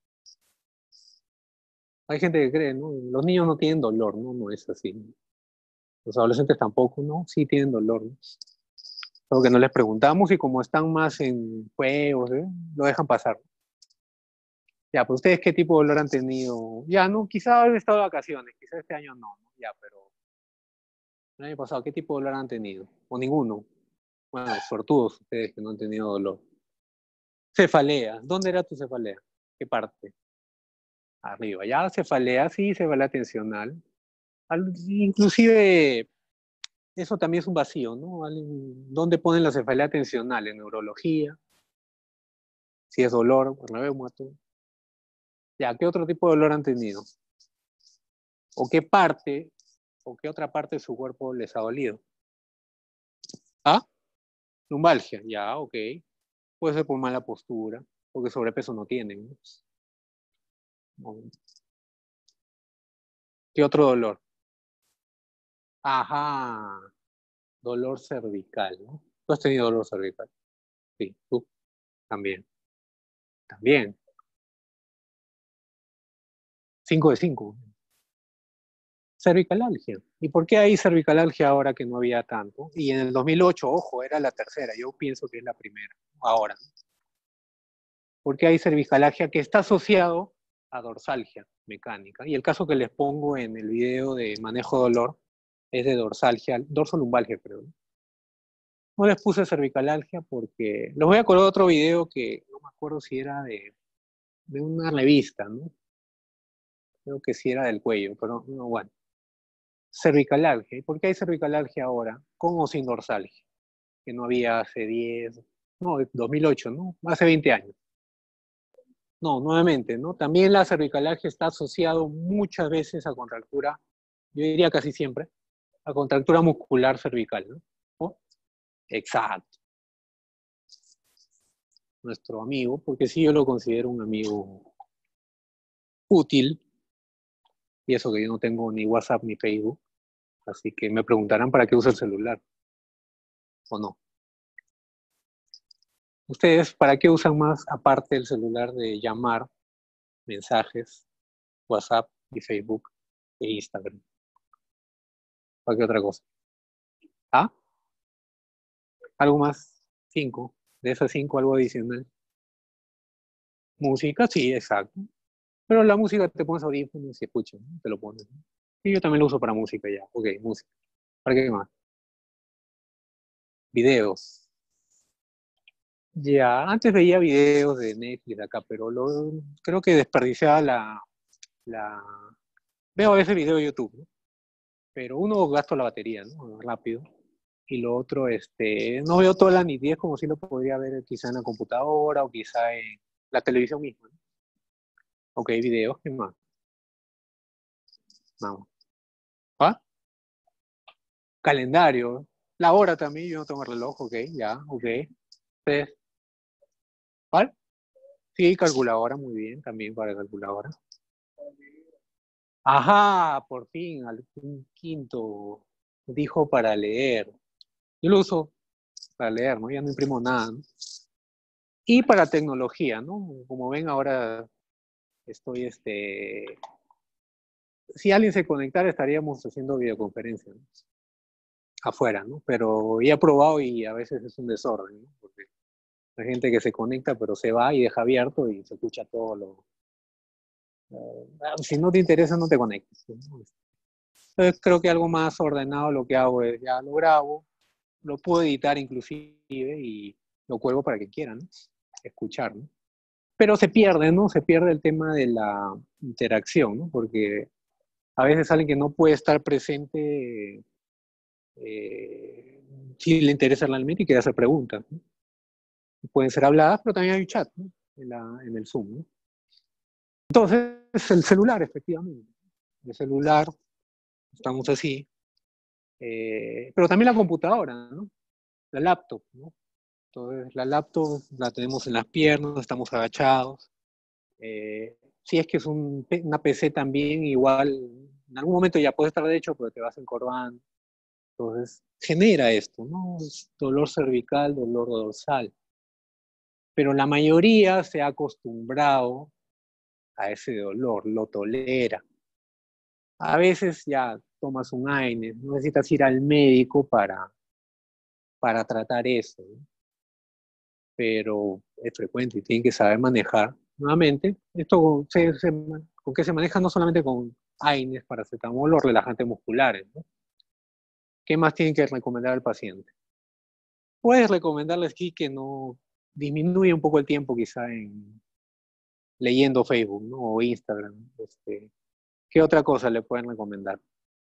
Speaker 1: Hay gente que cree, ¿no? Los niños no tienen dolor, ¿no? No es así. Los adolescentes tampoco, ¿no? Sí tienen dolor, ¿no? Solo que no les preguntamos y como están más en juegos, ¿eh? Lo dejan pasar. Ya, pues ustedes qué tipo de dolor han tenido. Ya, ¿no? Quizá han estado de vacaciones, quizá este año no, ¿no? Ya, pero el año pasado, ¿qué tipo de dolor han tenido? O ninguno. Bueno, suertudos ustedes que no han tenido dolor. Cefalea. ¿Dónde era tu cefalea? ¿Qué parte? Arriba. Ya, cefalea, sí, cefalea tensional. Al, inclusive, eso también es un vacío, ¿no? ¿Dónde ponen la cefalea tensional? En neurología. Si es dolor, reumato. Ya, ¿qué otro tipo de dolor han tenido? ¿O qué parte, o qué otra parte de su cuerpo les ha dolido? ¿Ah? Lumbalgia. Ya, ok. Puede ser por mala postura, porque sobrepeso no tienen, ¿no? No. ¿Qué otro dolor? Ajá, dolor cervical, ¿no? ¿Tú has tenido dolor cervical? Sí, tú también. También. cinco de cinco. Cervicalalgia. ¿Y por qué hay cervicalalgia ahora que no había tanto? Y en el dos mil ocho, ojo, era la tercera. Yo pienso que es la primera, ahora. ¿Por qué hay cervicalalgia que está asociado a dorsalgia mecánica? Y el caso que les pongo en el video de manejo de dolor es de dorsalgia, dorsolumbalgia, creo. No les puse cervicalalgia porque los voy a colgar otro video que no me acuerdo si era de, de una revista, ¿no? Creo que sí era del cuello, pero no, bueno. Cervicalalgia. ¿Y por qué hay cervicalalgia ahora? Con o sin dorsalgia, que no había hace diez, no, dos mil ocho, ¿no? Hace veinte años. No, nuevamente, ¿no? También la cervicalalgia está asociado muchas veces a contractura, yo diría casi siempre, a contractura muscular cervical, ¿no? ¿No? Exacto. Nuestro amigo, porque sí yo lo considero un amigo útil, y eso que yo no tengo ni WhatsApp ni Facebook, así que me preguntarán para qué usa el celular, o no. ¿Ustedes para qué usan más, aparte del celular, de llamar, mensajes, WhatsApp y Facebook e Instagram? ¿Para qué otra cosa? ¿Ah? ¿Algo más? Cinco. De esas cinco, algo adicional. Música, sí, exacto. Pero la música te pones audífonos y escuchas, ¿no? Te lo pones, ¿no? Y yo también lo uso para música ya. Ok, música. ¿Para qué más? Videos. Ya, antes veía videos de Netflix de acá, pero lo, creo que desperdiciaba la, la... Veo a veces videos de YouTube, ¿no? Pero uno gasto la batería, ¿no? Rápido. Y lo otro, este, no veo toda la nitidez como si lo podría ver quizá en la computadora o quizá en la televisión misma, ¿no? Ok, videos, ¿qué más? Vamos. ¿Ah? Calendario. La hora también, yo no tengo reloj, ok, ya, ok. Entonces, ¿cuál? Sí, calculadora, muy bien, también para calculadora. Ajá, por fin, algún quinto dijo para leer. Yo lo uso para leer, ¿no? Ya no imprimo nada, ¿no? Y para tecnología, ¿no? Como ven, ahora estoy, este... Si alguien se conectara, estaríamos haciendo videoconferencia, ¿no? Afuera, ¿no? Pero ya he probado y a veces es un desorden, ¿no? Porque hay gente que se conecta, pero se va y deja abierto y se escucha todo lo... Uh, si no te interesa, no te conectes, ¿no? Entonces creo que algo más ordenado lo que hago es ya lo grabo, lo puedo editar inclusive y lo cuelgo para que quieran, ¿no? Escuchar, ¿no? Pero se pierde, ¿no? Se pierde el tema de la interacción, ¿no? Porque a veces alguien que no puede estar presente eh, si le interesa realmente y quiere hacer preguntas, ¿no? Pueden ser habladas, pero también hay un chat, ¿no? En, la, en el Zoom, ¿no? Entonces, el celular, efectivamente. El celular, estamos así. Eh, pero también la computadora, ¿no? La laptop, ¿no? Entonces, la laptop la tenemos en las piernas, estamos agachados. Eh, si es que es un, una P C también, igual, en algún momento ya puede estar de hecho, pero te vas encorvando. Entonces, genera esto, ¿no? Es dolor cervical, dolor dorsal. Pero la mayoría se ha acostumbrado a ese dolor, lo tolera. A veces ya tomas un AINES, no necesitas ir al médico para, para tratar eso, ¿no? Pero es frecuente y tienen que saber manejar. Nuevamente, esto se, se, con que se maneja no solamente con AINES, paracetamol o relajantes musculares, ¿no? ¿Qué más tienen que recomendar al paciente? Puedes recomendarles aquí que no disminuya un poco el tiempo quizá en leyendo Facebook, ¿no? O Instagram. Este, ¿qué otra cosa le pueden recomendar?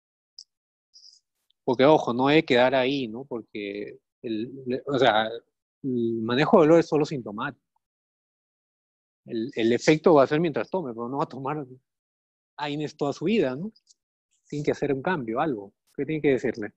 Speaker 1: Porque, ojo, no debe quedar ahí, ¿no? Porque, el, o sea, el manejo de dolor es solo sintomático. El, el efecto va a ser mientras tome, pero no va a tomar AINES toda su vida, ¿no? Tiene que hacer un cambio, algo. ¿Qué tiene que decirle?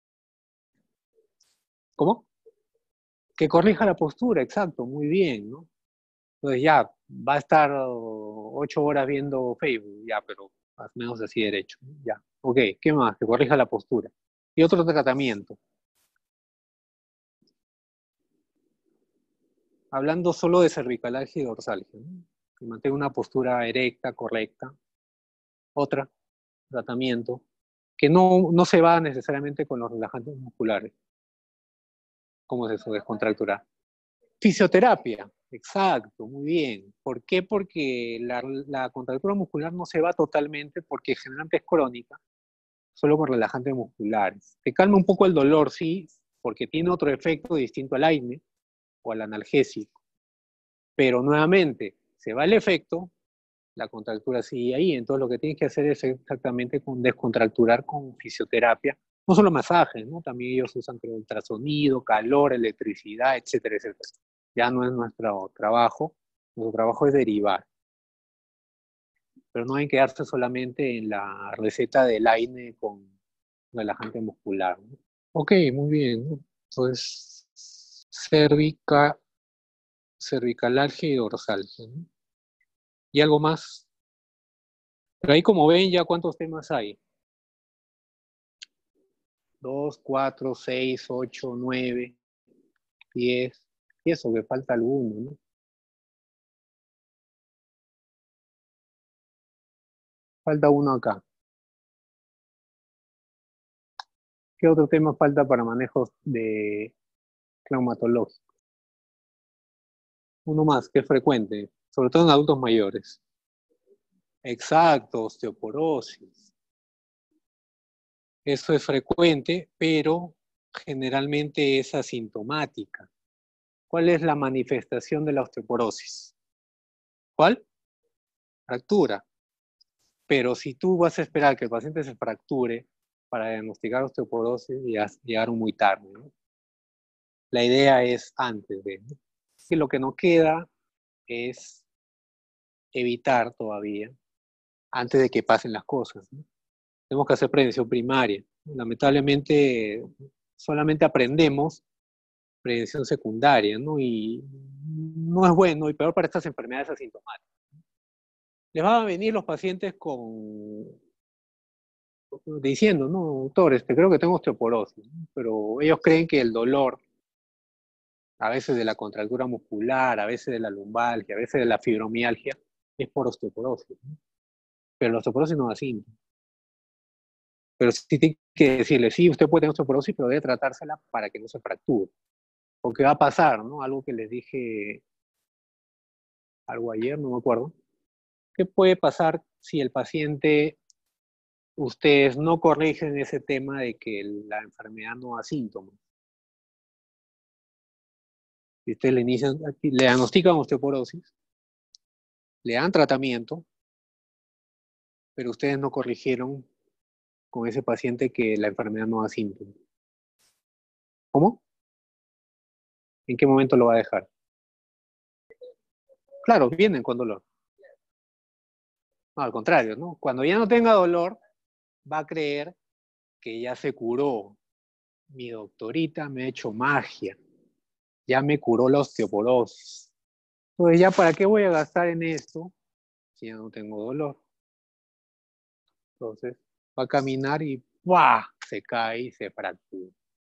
Speaker 1: ¿Cómo? Que corrija la postura, exacto, muy bien, ¿no? Entonces ya, va a estar ocho horas viendo Facebook, ya, pero más o menos así derecho, ¿no? Ya. Ok, ¿qué más? Que corrija la postura. Y otro tratamiento. hablando solo de cervicalalgia y dorsalgia, ¿no? Que mantenga una postura erecta, correcta. Otra, tratamiento, que no, no se va necesariamente con los relajantes musculares. ¿Cómo es eso? Descontracturar. Fisioterapia, exacto, muy bien. ¿Por qué? Porque la, la contractura muscular no se va totalmente porque generalmente es crónica, solo con relajantes musculares. Te calma un poco el dolor, sí, porque tiene otro efecto distinto al aire o al analgésico. Pero nuevamente, se va el efecto, la contractura sigue ahí. Entonces lo que tienes que hacer es exactamente con descontracturar con fisioterapia. No solo masajes, ¿no? También ellos usan creo, ultrasonido, calor, electricidad, etcétera, etcétera. Ya no es nuestro trabajo. Nuestro trabajo es derivar. Pero no hay que quedarse solamente en la receta del AINE con relajante muscular, ¿no? Ok, muy bien, ¿no? Entonces, cervica, cervicalalgia y dorsalgia, ¿no? ¿Y algo más? Pero ahí como ven ya cuántos temas hay. Dos, cuatro, seis, ocho, nueve, diez. Y eso que falta alguno, ¿no? Falta uno acá. ¿Qué otro tema falta para manejos de traumatológico? Uno más, que es frecuente, sobre todo en adultos mayores. Exacto, osteoporosis. Eso es frecuente, pero generalmente es asintomática. ¿Cuál es la manifestación de la osteoporosis? ¿Cuál? Fractura. Pero si tú vas a esperar que el paciente se fracture para diagnosticar osteoporosis, ya llegaron muy tarde, ¿no? La idea es antes de, ¿no? Que lo que nos queda es evitar todavía, antes de que pasen las cosas, ¿no? Tenemos que hacer prevención primaria. Lamentablemente, solamente aprendemos prevención secundaria, ¿no? Y no es bueno, y peor para estas enfermedades asintomáticas. Les van a venir los pacientes con diciendo, no, doctor, este, creo que tengo osteoporosis, ¿no? Pero ellos creen que el dolor, a veces de la contractura muscular, a veces de la lumbalgia, a veces de la fibromialgia, es por osteoporosis, ¿no? Pero la osteoporosis no da síntomas. Pero sí tiene que decirle, sí, usted puede tener osteoporosis, pero debe tratársela para que no se fracture. Porque va a pasar, ¿no? Algo que les dije, algo ayer, no me acuerdo. ¿Qué puede pasar si el paciente, ustedes no corrigen ese tema de que la enfermedad no da síntomas? Si ustedes le inician, le diagnostican osteoporosis, le dan tratamiento, pero ustedes no corrigieron con ese paciente que la enfermedad no da síntomas. ¿Cómo? ¿En qué momento lo va a dejar? Claro, vienen con dolor. No, al contrario, ¿no? Cuando ya no tenga dolor, va a creer que ya se curó. Mi doctorita me ha hecho magia. Ya me curó la osteoporosis. Entonces, ¿ya para qué voy a gastar en esto si ya no tengo dolor? Entonces, va a caminar y ¡buah! Se cae y se fractura.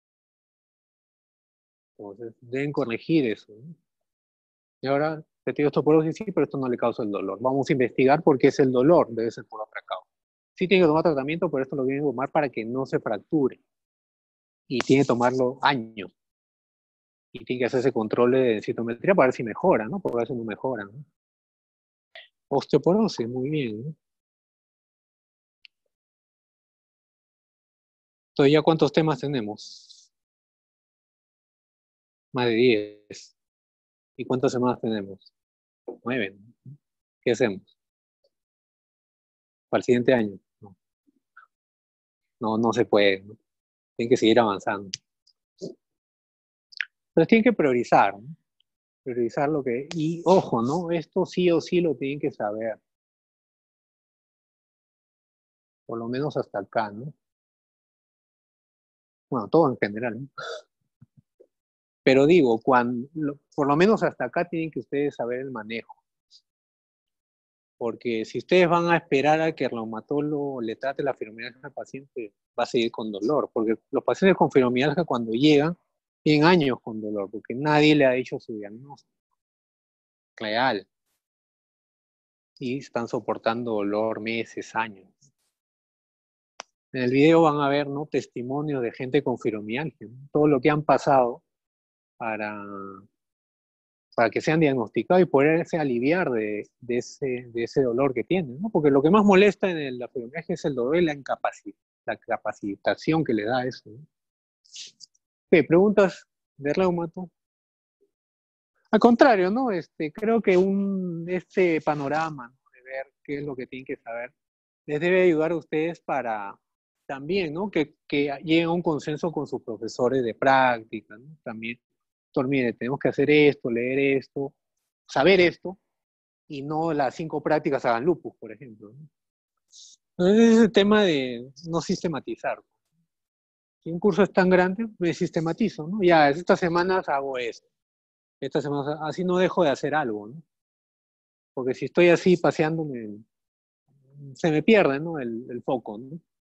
Speaker 1: Entonces, deben corregir eso, ¿no? Y ahora, te digo osteoporosis, sí, pero esto no le causa el dolor. Vamos a investigar por qué es el dolor, debe ser por otra causa. Sí tiene que tomar tratamiento, pero esto lo tiene que tomar para que no se fracture. Y tiene que tomarlo años. Y tiene que hacerse control de densitometría para ver si mejora, ¿no? Porque a veces no mejora, ¿no? Osteoporosis, muy bien, ¿no? Entonces, ¿ya cuántos temas tenemos? Más de diez. ¿Y cuántas semanas tenemos? Nueve, ¿no? ¿Qué hacemos? Para el siguiente año. No, no, no se puede, ¿no? Tienen que seguir avanzando. Entonces tienen que priorizar, ¿no? Priorizar lo que... Y ojo, ¿no? Esto sí o sí lo tienen que saber. Por lo menos hasta acá, ¿no? Bueno, todo en general, ¿no? Pero digo, cuando, por lo menos hasta acá tienen que ustedes saber el manejo. Porque si ustedes van a esperar a que el reumatólogo le trate la fibromialgia al paciente, va a seguir con dolor. Porque los pacientes con fibromialgia cuando llegan, tienen años con dolor, porque nadie le ha hecho su diagnóstico. real. Y están soportando dolor meses, años. En el video van a ver, ¿no?, testimonios de gente con fibromialgia, ¿no? Todo lo que han pasado para, para que sean diagnosticados y poderse aliviar de, de, ese, de ese dolor que tienen, ¿no? Porque lo que más molesta en el, la fibromialgia es el dolor y la, incapaci la capacitación que le da eso, ¿no? ¿Qué preguntas de reumato? Al contrario, ¿no? Este, creo que un, este panorama, ¿no?, de ver qué es lo que tienen que saber, les debe ayudar a ustedes para también, ¿no?, que, que lleguen a un consenso con sus profesores de práctica, ¿no? También, doctor, mire, tenemos que hacer esto, leer esto, saber esto, y no las cinco prácticas hagan lupus, por ejemplo, ¿no? Entonces, es el tema de no sistematizar. Si un curso es tan grande, me sistematizo, ¿no? Ya, estas semanas hago esto. Esta semana, así no dejo de hacer algo, ¿no? Porque si estoy así paseándome, se me pierde, ¿no?, el, el foco, ¿no?